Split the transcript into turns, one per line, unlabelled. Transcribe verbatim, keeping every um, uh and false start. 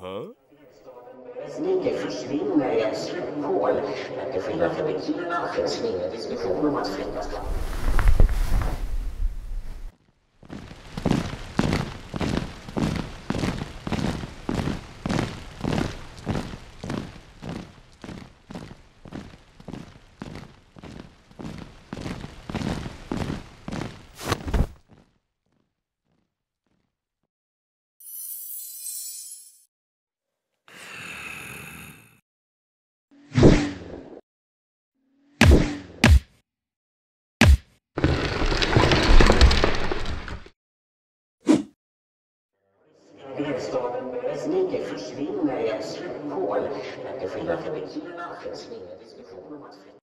Snigger försvinner i ett slukhål. Till skillnad från i Kiruna finns ingen diskussion om att flytta ska. Huvudstaden Snigger försvinner i ett slukhål. Till skillnad från i Kiruna finns ingen diskussion om att flytta.